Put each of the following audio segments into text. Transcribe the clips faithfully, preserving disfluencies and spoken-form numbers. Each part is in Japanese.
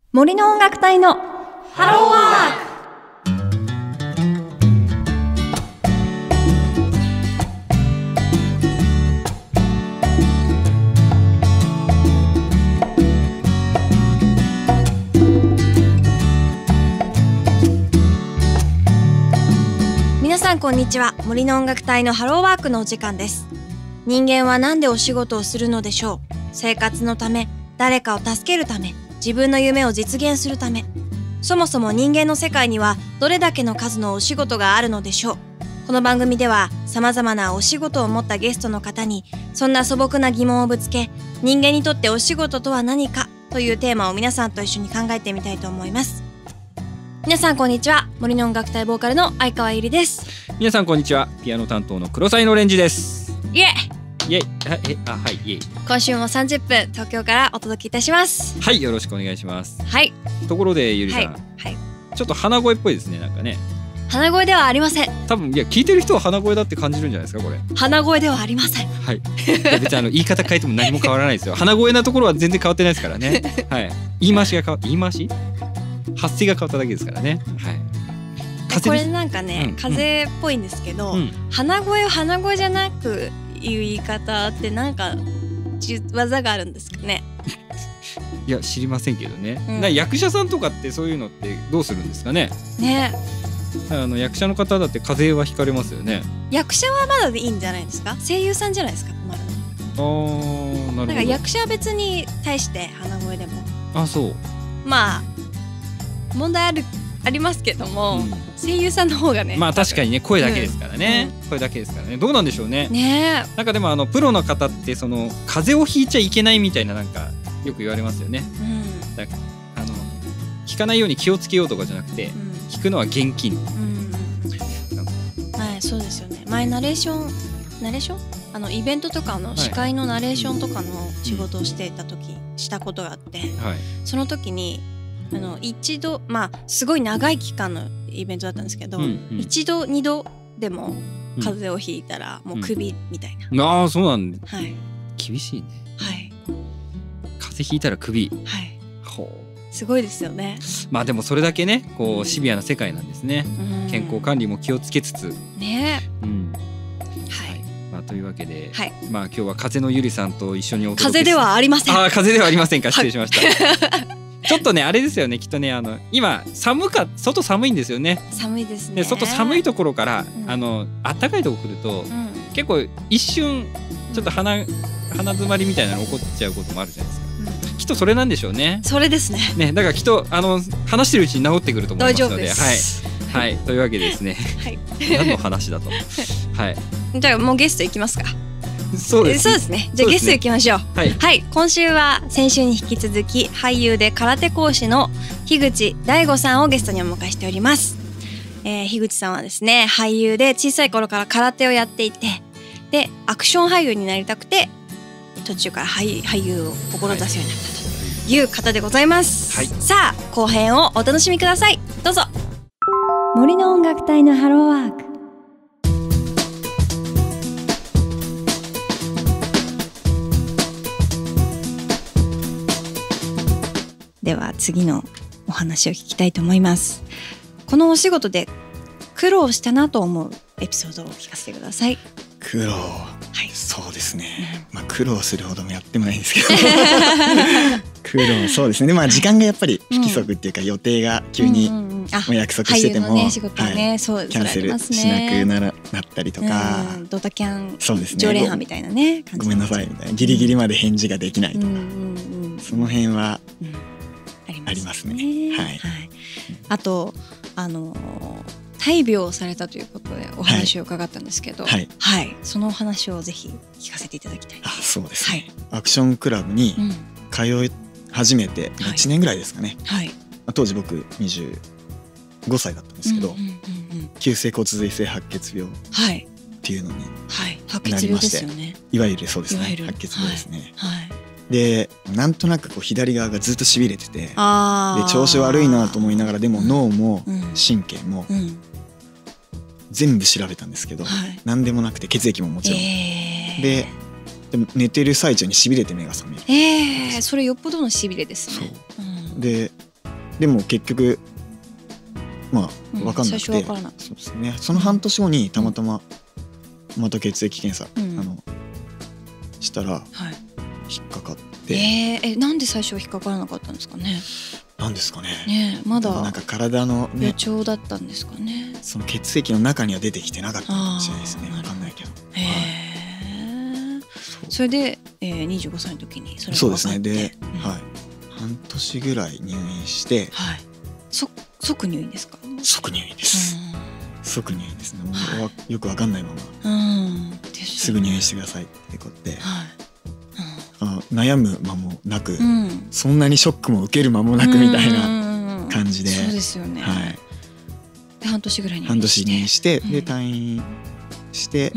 森の音楽隊のハローワーク。皆さんこんにちは。森の音楽隊のハローワークのお時間です。人間は何でお仕事をするのでしょう。生活のため、誰かを助けるため、自分の夢を実現するため。そもそも人間の世界にはどれだけの数のお仕事があるのでしょう。この番組では様々なお仕事を持ったゲストの方にそんな素朴な疑問をぶつけ、人間にとってお仕事とは何かというテーマを皆さんと一緒に考えてみたいと思います。皆さんこんにちは。森の音楽隊ボーカルの相川ゆりです。 皆さんこんにちは。ピアノ担当の黒才のレンジです。 イエイエイあえあはいイエイ。 今週もさんじゅっぷん東京からお届けいたします。 はい、よろしくお願いします。 はい。 ところでゆりさん、 はいはい、 ちょっと鼻声っぽいですね。なんかね、 鼻声ではありません。 多分いや聞いてる人は鼻声だって感じるんじゃないですかこれ。 鼻声ではありません。 はい。いや別にあの言い方変えても何も変わらないですよ。鼻声なところは全然変わってないですからね。はい。言い回しが変わ言い回し発声が変わっただけですからね。はい。 これなんかね、 うん、 風邪っぽいんですけど、 うん、 鼻声を鼻声じゃなく言う言い方ってなんか技があるんですかね。 いや知りませんけどね、 うん、 な役者さんとかってそういうのってどうするんですかね。 ね、 あの役者の方だって風邪はひかれますよね。 役者はまだでいいんじゃないですか。声優さんじゃないですか困るの。 あーなるほど。 なんか役者は別に対して鼻声でもあそうまあ問題あるありますけども、うん、声優さんの方がね、 まあ確かにね声だけですからね、うん、声だけですからね。どうなんでしょうね。 ねなんかでもあのプロの方ってその風邪をひいちゃいけないみたいななんかよく言われますよね、うん、だあのひかないように気をつけようとかじゃなくて、うん、ひくのは厳禁、うんはい、そうですよね。前ナレーションナレーションあのイベントとかの司会のナレーションとかの仕事をしていた時、うん、したことがあって、はい、その時にあの一度まあすごい長い期間のイベントだったんですけど、うんうん、一度二度でも風邪をひいたらもうクビみたいな、 うん、ああそうなんだ、 はい、 厳しいね。 はい風邪ひいたらクビ、 はい、 ほうすごいですよね。 まあでもそれだけねこうシビアな世界なんですね、うん、健康管理も気をつけつつね、 うんはい、 まあ、というわけで、 はい、 まあ今日は風のゆりさんと一緒にお届け風ではありません。 ああ風ではありませんか。失礼しました、はいちょっとねあれですよねきっとねあの今寒か外寒いんですよね。 寒いですね。 で外寒いところから、うん、あの暖かいところ来ると、うん、結構一瞬ちょっと鼻、うん、鼻詰まりみたいなの起こっちゃうこともあるじゃないですか、うん、きっとそれなんでしょうね。 それですね。 ねだからきっとあの話してるうちに治ってくると思いますので。 大丈夫です。 はい、はい、というわけでですね、はい、何の話だとはいじゃあもうゲストいきますか。 そうです、 そうですね。じゃあゲスト行きましょう。 はい、 はい、今週は先週に引き続き俳優で空手講師の樋口大吾さんをゲストにお迎えしております。えー、樋口さんはですね俳優で小さい頃から空手をやっていて、でアクション俳優になりたくて途中から俳、俳優を志すようになったという方でございます、はい、さあ後編をお楽しみください。どうぞ。森の音楽隊のハローワーク。では次のお話を聞きたいと思います。このお仕事で苦労したなと思うエピソードを聞かせてください。 苦労、はい、そうですね、うん、まあ苦労するほどもやってもないんですけど苦労そうですね。でまあ時間がやっぱり不規則っていうか、予定が急にもう約束してても、 ね仕事ね、はい、そうキャンセルしなくならなったりとか、 うん、ドタキャンそうですね常連犯みたいなね感じ。 ごめんなさいみたいなギリギリまで返事ができないとか、うんうんうん、その辺は、うんありますね。はいはい、 あとあの大病をされたということでお話を伺ったんですけど、はいはい、そのお話をぜひ聞かせていただきたい。 あそうですね、はい、アクションクラブに通い始めていちねんぐらいですかね、はいはい、当時僕にじゅうごさいだったんですけど、うんうんうんうん、急性骨髄性白血病っていうのになりまして、はいはい、いわゆるそうですね白血病ですね、はいはいでなんとなくこう左側がずっとしびれてて、で調子悪いなと思いながら、でも脳も神経も全部調べたんですけど、はい、何でもなくて血液ももちろん、えー、ででも寝てる最中にしびれて目が覚める。 えー、それよっぽどのしびれですね。 そう、うん、ででも結局まあ分かんなくて、 うん、最初分からなかった。 そうですね。その半年後にたまたままた血液検査、うん、あのしたら引っかかって、はい、 えー、えなんで最初引っかからなかったんですかね。 なんですかね。 ねまだなんか体の、ね、 予兆だったんですかね。 その血液の中には出てきてなかったかもしれないですね。分かんないけど。 へえ、はい、そ, それで、えー、にじゅうごさいの時にそれが分かって。 そうですね。で、うん、はい、半年ぐらい入院して、 はい、そ即入院ですか。 即入院です、うん、即入院ですね。もう、はい、よく分かんないまま、うん、すぐ入院してくださいってことで、はい、うん、あ悩む間もなく、うん、そんなにショックも受ける間もなくみたいな感じで、 そうですよね、はい、で半年ぐらい入院して半年入院して、うん、で退院して、うん、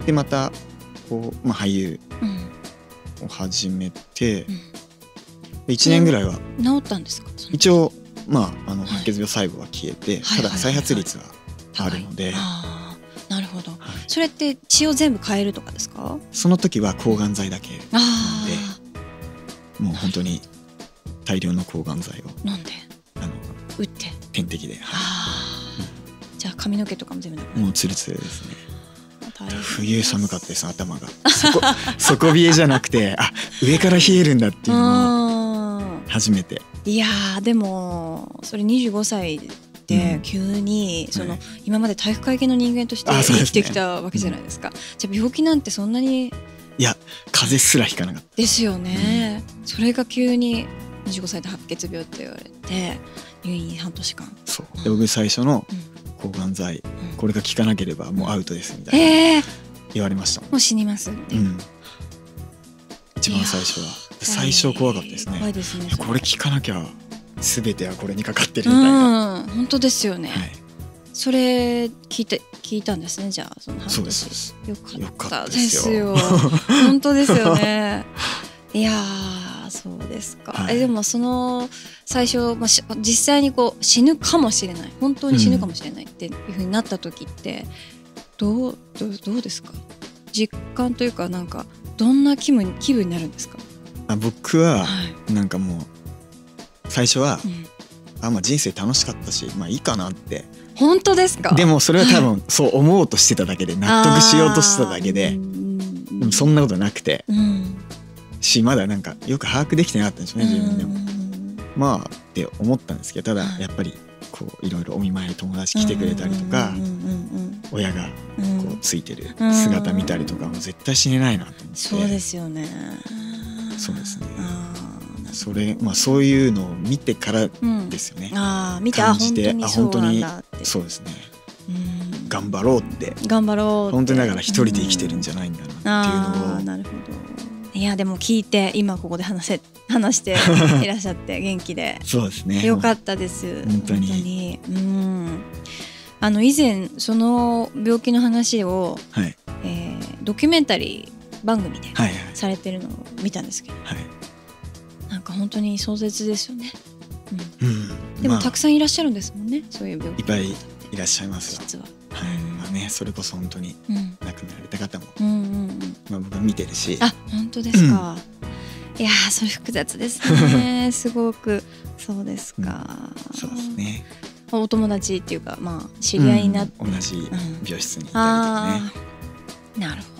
でまたこう、まあ、俳優を始めて、うん、でいちねんぐらいは治ったんですか。 一応まあ、あの白血病細胞は消えて、はい、ただ再発率はあるので、はいはいはいはい、あなるほど、はい、それって血を全部変えるとかですか。 その時は抗がん剤だけなので、もう本当に大量の抗がん剤を飲んであの打って点滴で、はい、 あ、うん、じゃあ髪の毛とかも全部なくなる。 もうツルツルですね。冬寒かったです。頭が底底冷えじゃなくて、あ上から冷えるんだっていうのを初めて。 いやーでもそれにじゅうごさいで急にその、はい、今まで体育会系の人間として生きてきたわけじゃないですか。すね、じゃあ病気なんてそんなに、いや風邪すらひかなかったですよね、うん、それが急ににじゅうごさいで白血病って言われて入院半年間。 そうで僕最初の抗がん剤、うん、これが効かなければもうアウトですみたいな言われましたもん。 もう死にますって、うん、 一番最初は最初怖かったですね。 怖いですね。 これ効かなきゃ全てはこれにかかってるみたいな。 うん、本当ですよね、はい、それ聞いて聞いたんですね。じゃあその半年。 そうです。 よかったですよ。本当ですよね。いやーそうですか、はい、えでもその最初、まあ、実際にこう死ぬかもしれない本当に死ぬかもしれないっていう風になった時って、うん、どうどうどうですか。実感というかなんかどんな気分気分になるんですか。 あ僕はなんかもう最初は、うん、あまあ人生楽しかったしまあいいかなって。 本当ですか。 でもそれは多分そう思おうとしてただけで納得しようとしてただけで、でもそんなことなくて、うん、しまだなんかよく把握できてなかったんですよね自分でも。まあって思ったんですけど、ただやっぱりこういろいろお見舞いに友達来てくれたりとか親がこうついてる姿見たりとかも絶対死ねないなと思って。 そうですよね。 そうですね。それまあそういうのを見てからですよね、うん、あ見て感じてあ本当にそうなんだって。 そうですね、うん頑張ろうって頑張ろうって本当にだから一人で生きてるんじゃないんだなっていうのを、 うん、あなるほど。いやでも聞いて今ここで話せ話していらっしゃって元気でそうですねよかったです本当に。 本当にうんあの以前その病気の話を、はいえー、ドキュメンタリー番組でされてるのを見たんですけど、はいはいなんか本当に壮絶ですよね、うんうん、でもたくさんいらっしゃるんですもんね、まあ、そういう病気いっぱいいらっしゃいますよ実は、 はいうんまあね、それこそ本当に亡くなられた方も、うんうんうんまあ、僕は見てるし。 あ本当ですか、うん、いやーそれ複雑ですねすごくそうですか、 うん、そうですね。 お友達っていうか、まあ、知り合いになって、 うん、同じ病室にいたりとかね、 うん、なるほど。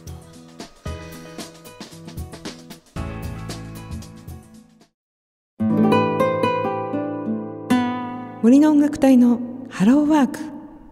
森の音楽隊のハローワーク。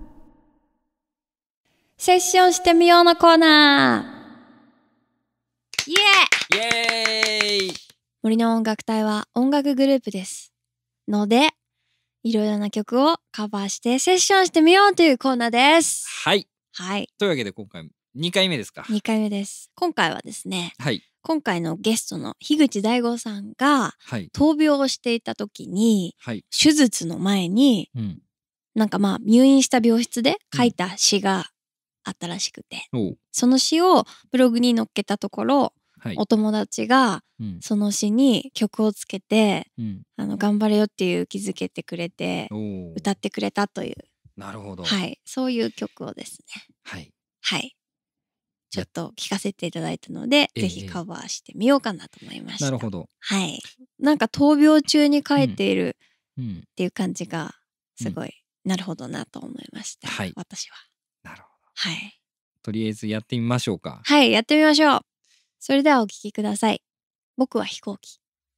セッションしてみようのコーナー。イエーイ。イエーイ。 森の音楽隊は音楽グループですので、いろいろな曲をカバーしてセッションしてみようというコーナーです。 はい。 はい。 というわけで今回にかいめですか。 にかいめです。今回はですね。 はい。 今回のゲストの樋口大吾さんが闘病をしていた時に、はい、手術の前に、うん、なんかまあ入院した病室で書いた詩があったらしくて、うん、その詩をブログに載っけたところ、はい、お友達がその詩に曲をつけて、うん、あの頑張れよっていう気づけてくれて歌ってくれたという、 なるほど、 はい、そういう曲をですね、 はい、 はいちょっと聞かせていただいたので、ぜひカバーしてみようかなと思いました。 なるほど。 はい。なんか闘病中に書いているっていう感じがすごい、うん、なるほどなと思いました、 はい、 私は。 なるほど。 はい。 とりあえずやってみましょうか。 はい、やってみましょう。それではお聞きください。僕は飛行機。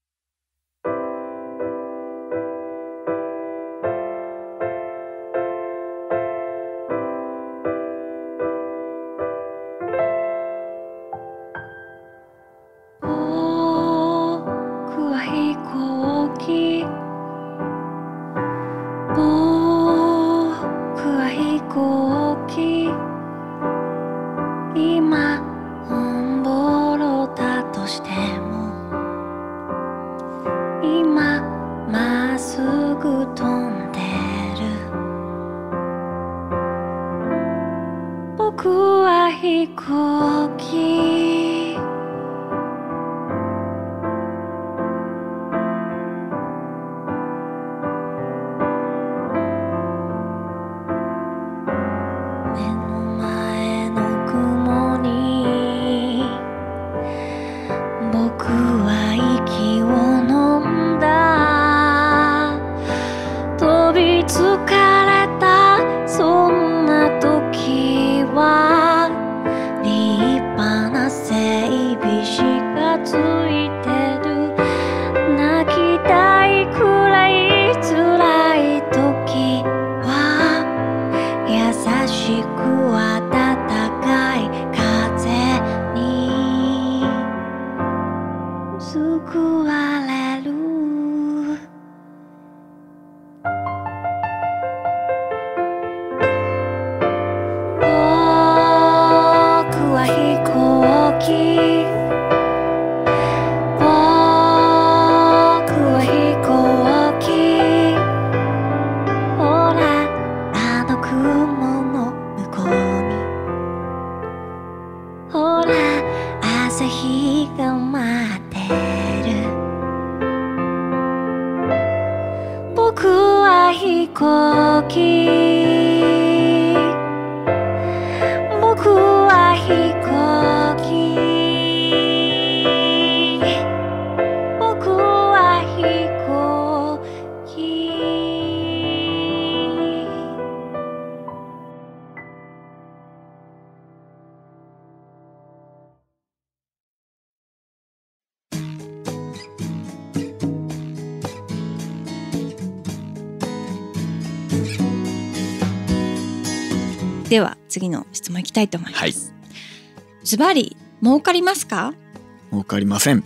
では次の質問いきたいと思います。ズバリ儲かりますか？ 儲かりません。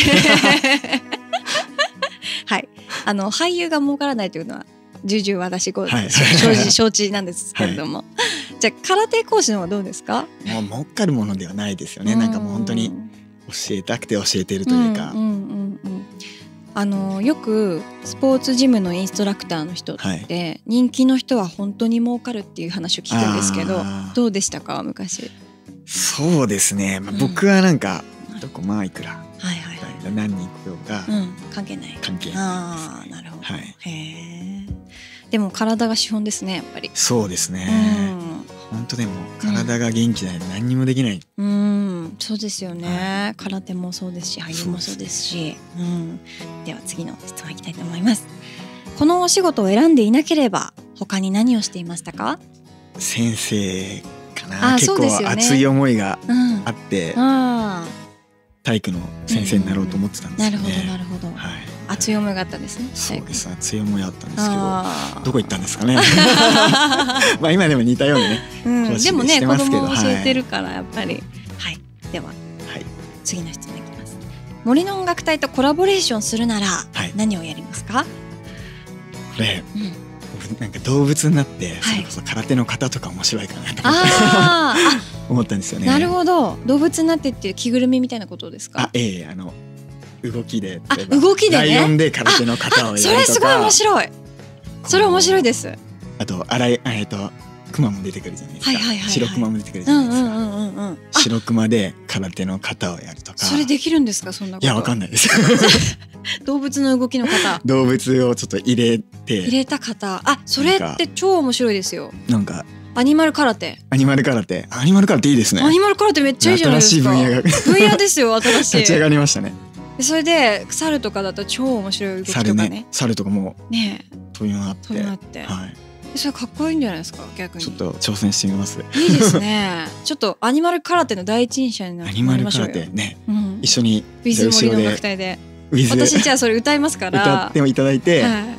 はい、あの俳優が儲からないというのは重々私ご、はい、承知承知なんですけれども、はい、じゃあ空手講師の方はどうですか？ もう儲かるものではないですよね。なんかもう本当に教えたくて教えているというか、うんうんうんうん、 あのよくスポーツジムのインストラクターの人って、はい、人気の人は本当に儲かるっていう話を聞くんですけど、どうでしたか昔？ そうですね、まあ、僕はなんか、うん、どこまあいくら、はいはいはい、何人来ようが、 うん、関係ない関係ないです、ね、 あーなるほど、 はい、 へーでも体が資本ですねやっぱり。 そうですね、うん、本当でも体が元気ないと何にもできない、 うん、うんそうですよね、はい、空手もそうですし俳優もそうですし、うん、では次の質問いきたいと思います。このお仕事を選んでいなければ他に何をしていましたか？ 先生かな。結構熱い思いがあって、うん、体育の先生になろうと思ってたんですよね、うん、なるほどなるほど、はい、 熱い思いがあったんですね。 そうです、熱い思いあったんですけどどこ行ったんですかね。まあ今でも似たようにね、 うん、でもね子供を教えてるからやっぱり、はい、はい、では、はい、次の質問いきます。森の音楽隊とコラボレーションするなら何をやりますか？はい、 これ、うんなんか動物になってそれこそ空手の型とか面白いかなと思って、 はい、 思ったんですよね。 なるほど、動物になってっていう着ぐるみみたいなことですか？ あ、ええ、あの動きであ動きでね、 ライオンで空手の型をやるとか、 それすごい面白い。それ面白いです。 あとあらいえっとクマも出てくるじゃないですか、はいはいはいはい、白クマも出てくるじゃないですか、うんうんうんうん、白クマで空手の型をやるとか。 それできるんですか？そんなこと。 いやわかんないです。 動物の動きの型、 動物をちょっと入れて入れた型、あ、それって超面白いですよ。 なんかアニマル空手アニマル空手アニマル空手いいですね。 アニマル空手めっちゃいいじゃないですか。 新しい分野が分野ですよ。新しい立ち上がりましたね。 それで猿とかだと超面白い動きとかね。 猿ね、猿とかもね飛び回って飛び回って、 はい、 それかっこいいんじゃないですか逆に。 ちょっと挑戦してみます。 いいですね。ちょっとアニマル空手の第一人者になアりましょうよ。 ニマル空手ね、 うん、 一緒にウィズ森の楽隊で私じゃあそれ歌いますから歌ってもいただいて、 はい、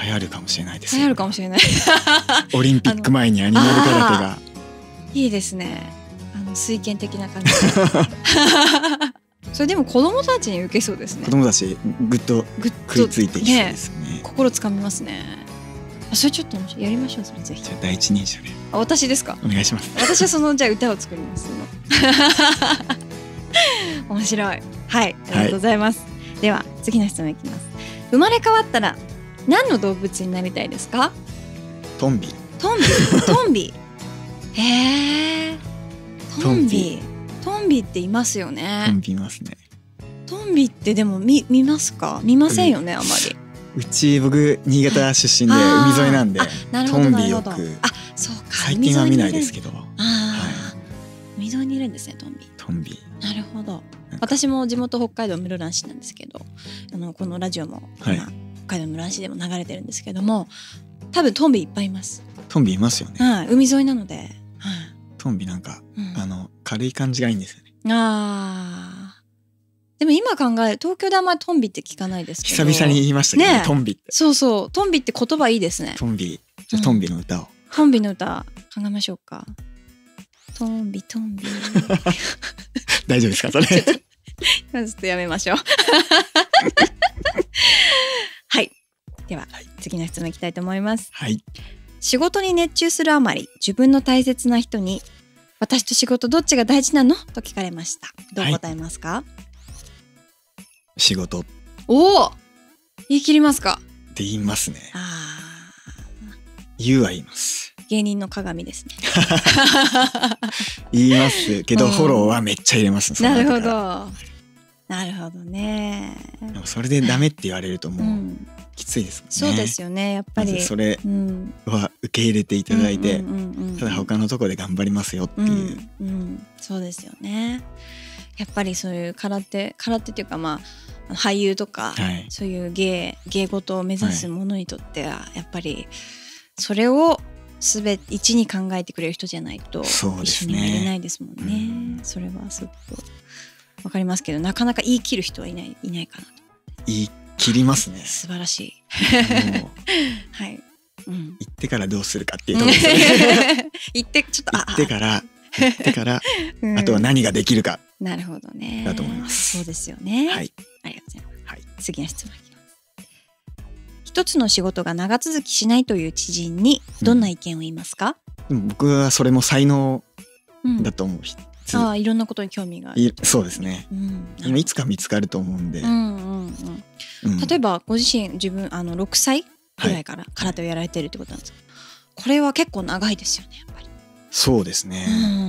流行るかもしれないです。 流行るかもしれない。 オリンピック前にアニマル空手がいいですね。あの水拳的な感じ。それでも子供たちに受けそうですね。 子供たちぐっと食いついてきそうですね。 ね、心つかみますね。あ、それちょっとやりましょう。それぜひ。 じゃあ第一人者で。 あ、私ですか。 お願いします。 私はそのじゃあ歌を作ります。面白い。はい、ありがとうございます。はい、では次の質問いきます。生まれ変わったら何の動物になりたいですか。 トンビ。 トンビ。トンビ。へえ。トンビ。トンビっていますよね。 トンビいますね。 トンビってでも見見ますか。見ませんよね、あまり。 うち僕新潟出身で海沿いなんで、トンビよく。あ、 そうか。 最近は見ないですけど。 ああ、海沿いにいるんですね、トンビ。 トンビ。 なるほど。私も地元北海道室蘭市なんですけど、あのこのラジオも今、はい、北海道室蘭市でも流れてるんですけども、多分トンビいっぱいいます。 トンビいますよね。 はい、海沿いなので。はい、 トンビなんか、うん、あの軽い感じがいいんですよね。 ああ。でも今考える東京であんまりトンビって聞かないですけど。 久々に言いましたけどね、トンビって。 そうそう、トンビって言葉いいですね。 トンビ。じゃあトンビの歌を。うん、 トンビの歌考えましょうか。トンビトンビ。 大丈夫ですかそれ。ちょっとやめましょう。はい。では、はい、次の質問いきたいと思います。 はい。 仕事に熱中するあまり自分の大切な人に私と仕事どっちが大事なのと聞かれました。どう答えますか。はい、 仕事。 おお、言い切りますか。 って言いますね。 ああ。言うは言います。 芸人の鏡ですね。 言いますけど、うん、フォローはめっちゃ入れます。 なるほど。なるほどね。 でもそれでダメって言われるともう、うんきついですもんね。 そうですよね。やっぱり、 まずそれは受け入れていただいて、ただ他のところで頑張りますよっていう、うんうん、そうですよね。やっぱりそういう空手空手っていうか、まあ俳優とか、はい、そういう芸芸事を目指す者にとっては、はい、やっぱりそれをすべて一に考えてくれる人じゃないと一緒にやれないですもんね。うん、それはすごくわかりますけど、なかなか言い切る人はいないいないかなと。 言い切りますね。 素晴らしい。はい、うん。 行ってからどうするかっていうところですね。 行ってちょっと行ってから行ってから、うん、あとは何ができるか。 なるほどね。 だと思います。 そうですよね。 はい。 ありがとうございます。 はい。 次の質問いきます。一つの仕事が長続きしないという知人にどんな意見を言いますか。 うん、僕はそれも才能だと思う。 うん、ああ、いろんなことに興味がある。 そうですね。うん、でもいつか見つかると思うんで。うんうんうんうん、例えばご自身自分あのろくさいぐらいから空手をやられてるってことなんですか。これは結構長いですよね、やっぱり。 そうですね。うん、うん、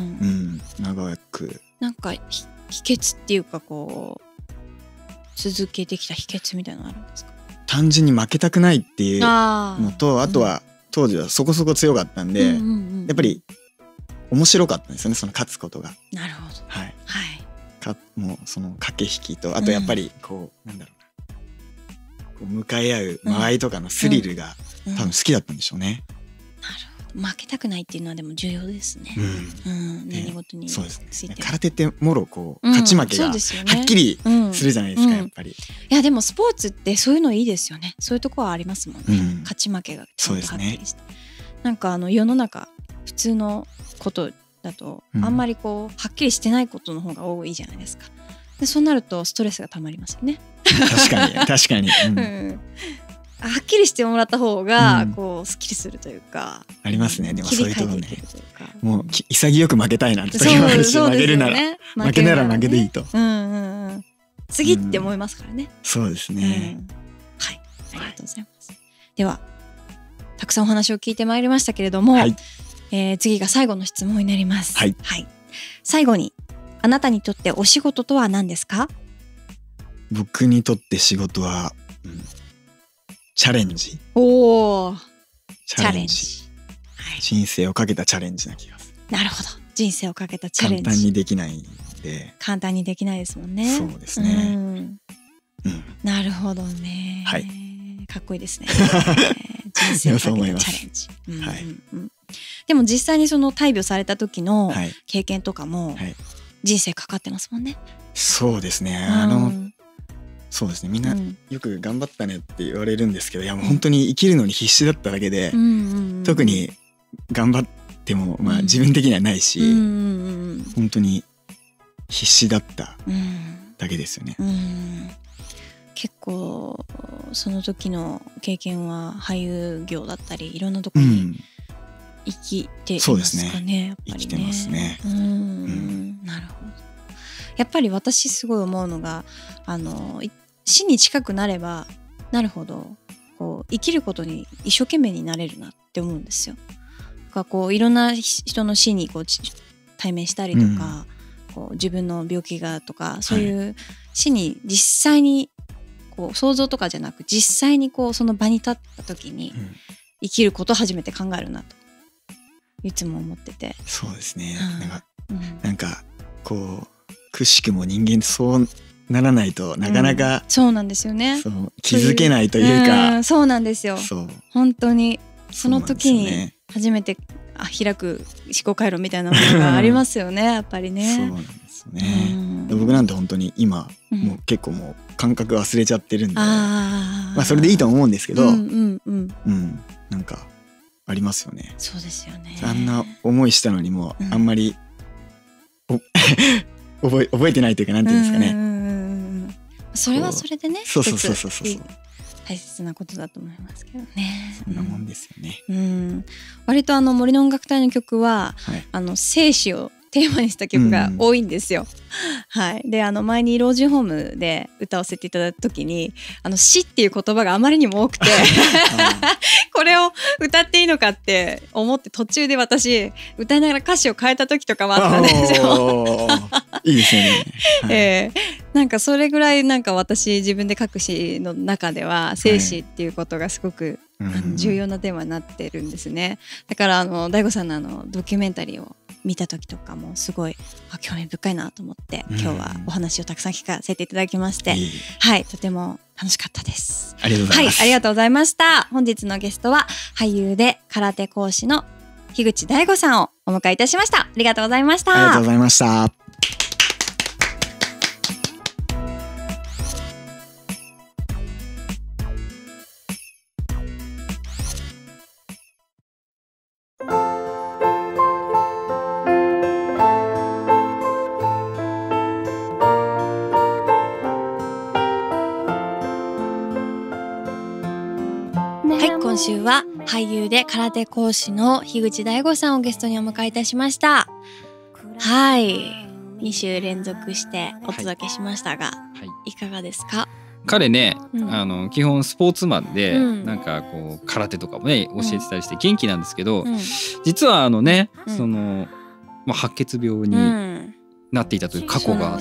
長く。 なんか秘訣っていうかこう続けてきた秘訣みたいなのあるんですか。 単純に負けたくないっていうのと、 あ, あとは、うん、当時はそこそこ強かったんで、うんうんうん、やっぱり面白かったんですよね、その勝つことが。 なるほど。 はい。 はい。 かもうその駆け引きと、あとやっぱりこう、うん、なんだろうな、こう向かい合う間合いとかのスリルが、うんうん、多分好きだったんでしょうね。 なるほど。負けたくないっていうのはでも重要ですね。うん。うん、何事について、 そうですね。空手ってもろこう、うん、勝ち負けがはっきりするじゃないですか、うん、やっぱり。いやでもスポーツってそういうのいいですよね。そういうところはありますもんね。うん、勝ち負けがちゃんとはっきりして。ね、なんかあの世の中普通のことだとあんまりこうはっきりしてないことの方が多いじゃないですか。でそうなるとストレスがたまりますよね。 確かに確かに、うんうん、はっきりしてもらった方がこうすっきりするというか、 うん、ありますね。でもそういうところね、もう潔く負けたいなって時もあるし、負けるなら負けなら負けでいいと、 うんうんうん、次って思いますからね、うん、 そうですね、 うん、はいありがとうございます、はい、ではたくさんお話を聞いてまいりましたけれども、はい、えー、次が最後の質問になります、 はいはい、最後にあなたにとってお仕事とは何ですか。 僕にとって仕事は、うん、チャレンジ。 おー、 チャレンジ、はい、人生をかけたチャレンジな気がする。 なるほど、人生をかけたチャレンジ。 簡単にできないんで。 簡単にできないですもんね。 そうですね、 うん、 うん、 なるほどね。 はい、 かっこいいですね。人生をかけたチャレンジ。うんうんうん、はい、でも実際にその大病された時の経験とかも人生かかってますもんね。 そうですね。あの、うん、そうですね。みんなよく頑張ったねって言われるんですけど、いやもう本当に生きるのに必死だっただけで、うんうんうん、特に頑張ってもまあ自分的にはないし、うんうんうん、本当に必死だっただけですよね。うんうん、 結構その時の経験は俳優業だったりいろんなところに生きていますかね。うん、そうですね。やっぱりね。生きてますね。うん、うん、なるほど。やっぱり私すごい思うのが、あの死に近くなればなるほどこう生きることに一生懸命になれるなって思うんですよ。がこういろんな人の死にこう対面したりとか、うん、こう自分の病気がとかそういう死に実際にこう想像とかじゃなく実際にこうその場に立った時に生きることを初めて考えるなといつも思ってて。 そうですね。なんか、うん、なんかこうくしくも人間そうならないとなかなか、うん、 そうなんですよね。 そう気づけないというか、 うん、そうなんですよ。そう本当にその時に初めてあ開く思考回路みたいなものがありますよねやっぱりね。 そうなんですね、うん、僕なんて本当に今、うん、もう結構もう感覚忘れちゃってるんで、あまあそれでいいと思うんですけど、うんうんうんうん、なんかありますよね。 そうですよね。 あんな思いしたのにもあんまり、うん覚え、覚えてないというかなんていうんですかね。うんうんうん、 それはそれでね、 そうそうそうそうそう、 大切なことだと思いますけどね。 そんなもんですよね。 うん、割とあの森の音楽隊の曲は、はい、あの生死をテーマにした曲が多いんですよ。うん、はい。であの前に老人ホームで歌わせていただいた時にあの死っていう言葉があまりにも多くてこれを歌っていいのかって思って途中で私歌いながら歌詞を変えた時とかもあったんですよ。 いいですよね。 はい、えー、なんかそれぐらいなんか私自分で書く詩の中では生死っていうことがすごく、はい、あの重要なテーマになってるんですね。だからあの大悟さんのあのドキュメンタリーを見た時とかもすごいあ興味深いなと思って今日はお話をたくさん聞かせていただきまして、うん、はいとても楽しかったです。 ありがとうございます。 はい、ありがとうございました。本日のゲストは俳優で空手講師の樋口大悟さんをお迎えいたしました。ありがとうございました。 ありがとうございました。 今週は俳優で空手講師の樋口大悟さんをゲストにお迎えいたしました。はい、に週連続してお届けしましたが、はいはい、いかがですか？ 彼ね、うん、あの基本スポーツマンで、うん、なんかこう空手とかもね教えてたりして元気なんですけど、うん、実はあのね、うん、その、まあ、白血病になっていたという過去があって、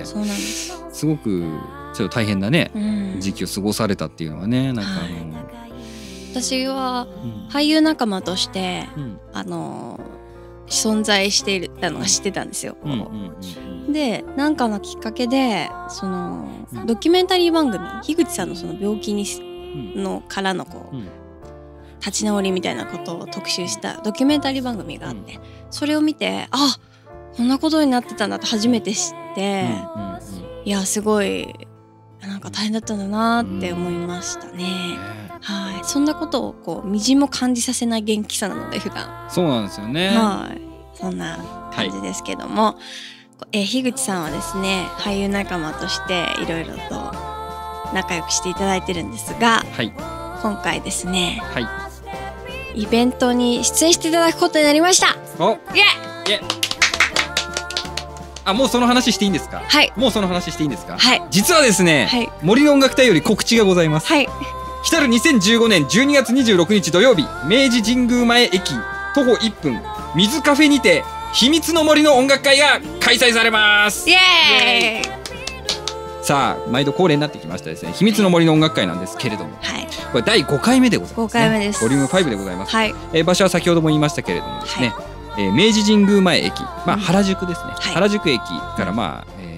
そうなんです。 すごくちょっと大変なね、うん、時期を過ごされたっていうのはね、なんかあの、はい、 私は俳優仲間として、うん、あの存在していたのが知ってたんですよ。うんうんうんうん、で何かのきっかけでそのドキュメンタリー番組樋口さんのその病気にのからのこう、うん、立ち直りみたいなことを特集したドキュメンタリー番組があって、うん、それを見てあこんなことになってたんだと初めて知って、うんうんうん、いやすごいなんか大変だったんだなって思いましたね。はい、そんなことをこうみじんも感じさせない元気さなので普段。 そうなんですよね。 はい、そんな感じですけども、はい、え樋口さんはですね俳優仲間としていろいろと仲良くしていただいてるんですが、はい、今回ですね、はい、イベントに出演していただくことになりました。 おイエイイエイ。あ、もうその話していいんですか？ はい。 もうその話していいんですか？ はい。 実はですね、はい、森の音楽隊より告知がございます。 はい。 来たるにせんじゅうごねんじゅうにがつにじゅうろくにち土曜日、明治神宮前駅徒歩いっぷん水カフェにて秘密の森の音楽会が開催されます。 イエーイ。 さあ毎度恒例になってきましたですね、秘密の森の音楽会なんですけれども、はい、これだいごかいめでございます、ね、 ごかいめです。 ボリュームごでございます、 はい、 えー、場所は先ほども言いましたけれどもですね、はい、えー、明治神宮前駅、まあ、原宿ですね、はい、原宿駅からまあ、え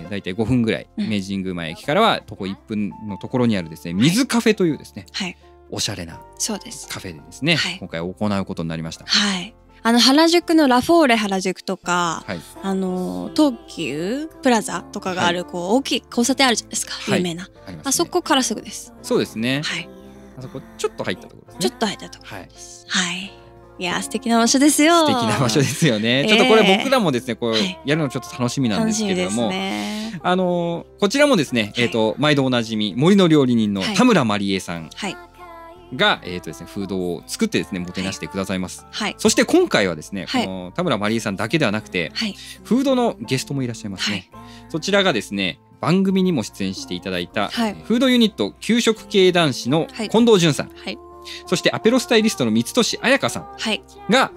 だいたいごふんぐらい、うん、明治神宮前駅からは徒歩いっぷんのところにあるですね水カフェというですね、はい、おしゃれなカフェでですね、はい、今回行うことになりました。 はい、あの原宿のラフォーレ原宿とか、はい、あの東急プラザとかがある、はい、こう大きい交差点あるじゃないですか、はい、有名な あ,、ね、あそこからすぐです。 そうですね、はい、あそこちょっと入ったところですね。 ちょっと入ったところです。はい、はい、いや素敵な場所ですよ。 素敵な場所ですよね、えー、ちょっとこれ僕らもですねこうやるのちょっと楽しみなんですけれども、ね、あのこちらもですね、はい、えーと毎度おなじみ森の料理人の田村まりえさん、はい、が、えーとですね、フードを作ってですねもてなしてくださいます、はい、そして今回はですね、はい、この田村まりえさんだけではなくて、はい、フードのゲストもいらっしゃいますね、はい、そちらがですね番組にも出演していただいた、はい、フードユニット給食系男子の近藤淳さん、はい、そしてアペロスタイリストの三越彩香さんが、はい、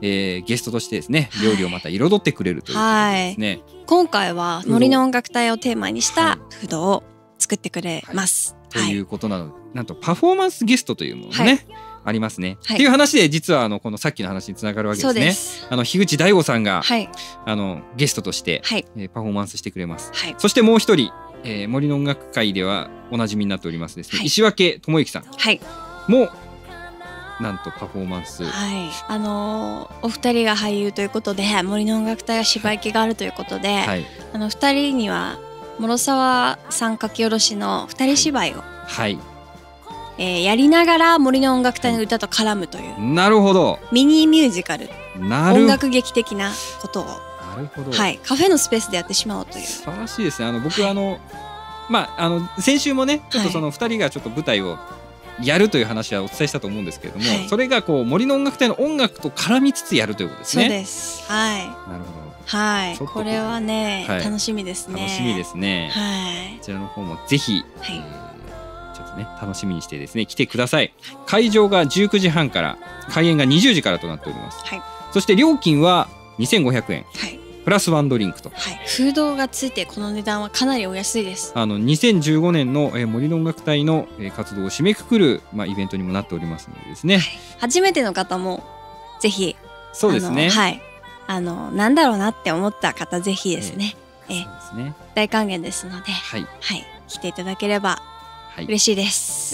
えー、ゲストとしてですね料理をまた彩ってくれるということですね、はい、 今回は森の音楽隊をテーマにしたフードを作ってくれます、 はいはい、ということなので、なんとパフォーマンスゲストというものもね、はい、ありますね、はい、っていう話で実はあのこのさっきの話につながるわけですね。そうです。あの樋口大吾さんが、はい、あのゲストとして、はい、えー、パフォーマンスしてくれます、はい、そしてもう一人、えー、森の音楽会ではおなじみになっておりますですね、はい、石分智之さん、はい、もなんとパフォーマンス、はい、 あのー、お二人が俳優ということで森の音楽隊は芝居があるということで、はい、あの二人には諸沢さん書き下ろしの二人芝居を、はい、えー、やりながら森の音楽隊の歌と絡むという、 なるほど、 ミニミュージカル、音楽劇的なことを、なるほど、はい、カフェのスペースでやってしまおうという。 素晴らしいですね。あの僕はあの、はい、まああの先週もねちょっとそのふたりがちょっと舞台をやるという話はお伝えしたと思うんですけれども、はい、それがこう森の音楽隊の音楽と絡みつつやるということですね。 そうです。はい。なるほど。はい。これはね、はい、楽しみですね。 楽しみですね。はい。こちらの方もぜひ、はい、えー、ちょっとね楽しみにしてですね来てください。会場がじゅうくじはんから開演がにじゅうじからとなっております。はい。そして料金はにせんごひゃくえん。はい。プラスワンドリンクと、はい、 フードがついてこの値段はかなりお安いです。 あのにせんじゅうごねんの、えー、森の音楽隊の、えー、活動を締めくくる、まあ、イベントにもなっておりますのでですね、はい、 初めての方もぜひ、 そうですね、 はい、あのなんだろうなって思った方ぜひですね、えーえー、そうですね、大歓迎ですので、はいはい、来ていただければ嬉しいです、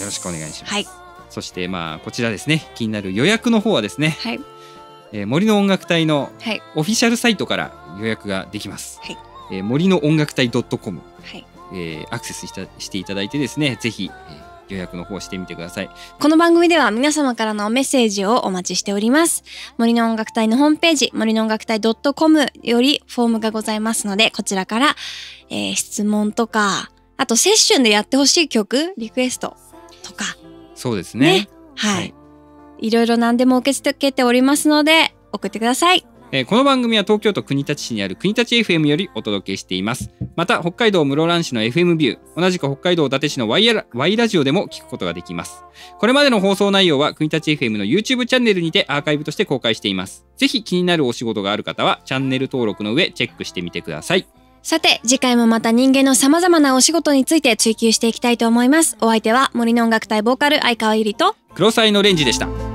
はい、よろしくお願いします、はい、そしてまあこちらですね気になる予約の方はですね、はい、えー、森の音楽隊のオフィシャルサイトから予約ができます、はい、えー、森の音楽隊 .com、はい、えー、アクセスしたしていただいてですねぜひ、えー、予約の方してみてください。 この番組では皆様からのメッセージをお待ちしております。森の音楽隊のホームページ森の音楽隊 .com よりフォームがございますのでこちらから、えー、質問とかあとセッションでやってほしい曲リクエストとかそうですね、ね、 はい、はい、いろいろ何でも受け付けておりますので送ってください。 えー、この番組は東京都国立市にある国立 エフエム よりお届けしています。また北海道室蘭市の エフエム ビュー、同じく北海道伊達市の Y ラ, Y ラジオでも聞くことができます。これまでの放送内容は国立 エフエム の YouTube チャンネルにてアーカイブとして公開しています。ぜひ気になるお仕事がある方はチャンネル登録の上チェックしてみてください。 さて次回もまた人間のさまざまなお仕事について追求していきたいと思います。お相手は森の音楽隊ボーカル相川ゆりと黒沢のレンジでした。